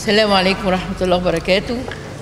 السلام عليكم ورحمة الله وبركاته.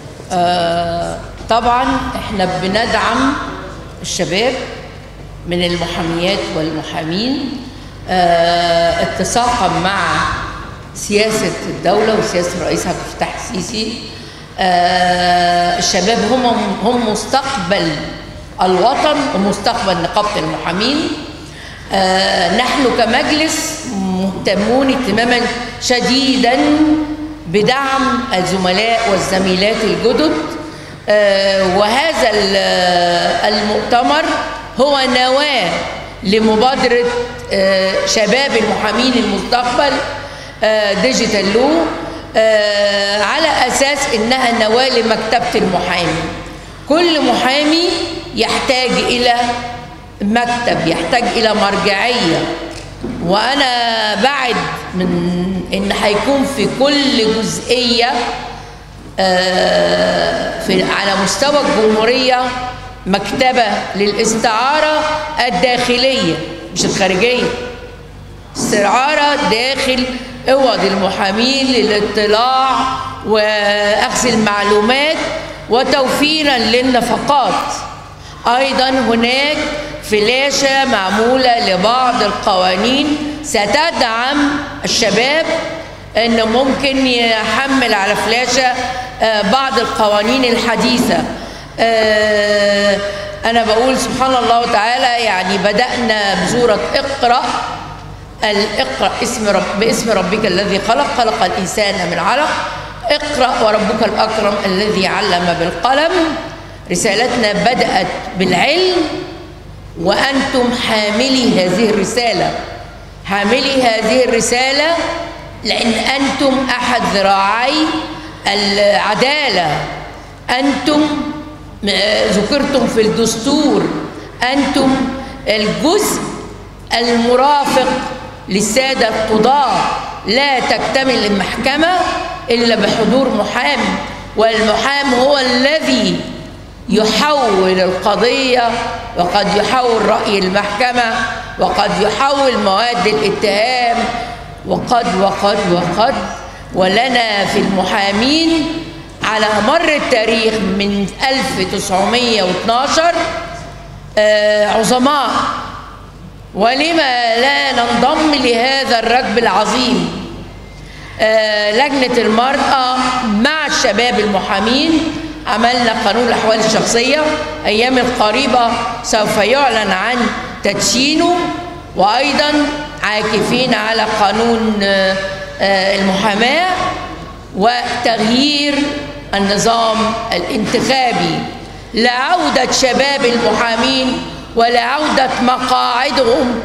طبعا احنا بندعم الشباب من المحاميات والمحامين اتساقا مع سياسة الدولة وسياسة الرئيس عبد الفتاح السيسي. الشباب هم مستقبل الوطن ومستقبل نقابة المحامين. نحن كمجلس مهتمون اهتماما شديدا بدعم الزملاء والزميلات الجدد، وهذا المؤتمر هو نواة لمبادرة شباب المحامين المستقبل ديجيتال لو، على أساس إنها نواة لمكتبة المحامي. كل محامي يحتاج إلى مكتب، يحتاج إلى مرجعية، وأنا بعد من إن هيكون في كل جزئية على مستوى الجمهورية مكتبة للاستعارة الداخلية مش الخارجية، استعارة داخل اوض المحامين للاطلاع وأخذ المعلومات وتوفيرا للنفقات. أيضا هناك فلاشة معمولة لبعض القوانين ستدعم الشباب، إنه ممكن يحمل على فلاشة بعض القوانين الحديثة. أنا بقول سبحان الله وتعالى، يعني بدأنا بسورة اقرأ، اقرأ باسم ربك الذي خلق الإنسان من علق، اقرأ وربك الأكرم الذي علم بالقلم. رسالتنا بدأت بالعلم، وأنتم حاملي هذه الرسالة، حاملي هذه الرسالة، لأن أنتم أحد ذراعي العدالة. أنتم ذكرتم في الدستور، أنتم الجزء المرافق للسادة القضاة. لا تكتمل المحكمة إلا بحضور محامي، والمحامي هو الذي يحول القضية، وقد يحول رأي المحكمة، وقد يحول مواد الاتهام، وقد ولنا في المحامين على مر التاريخ من 1912 عظماء، ولما لا ننضم لهذا الركب العظيم؟ لجنة المرأة مع الشباب المحامين عملنا قانون الأحوال الشخصية، أيام القريبة سوف يعلن عن تدشينه، وأيضا عاكفين على قانون المحاماة وتغيير النظام الانتخابي لعودة شباب المحامين ولعودة مقاعدهم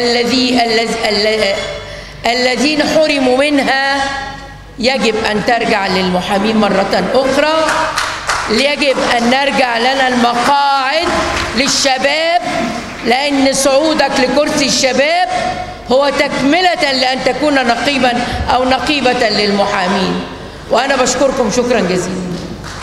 الذين حرموا منها. يجب أن ترجع للمحامين مرة أخرى، يجب أن نرجع لنا المقاعد للشباب، لأن صعودك لكرسي الشباب هو تكملة لأن تكون نقيبا أو نقيبة للمحامين. وأنا بشكركم شكرا جزيلا.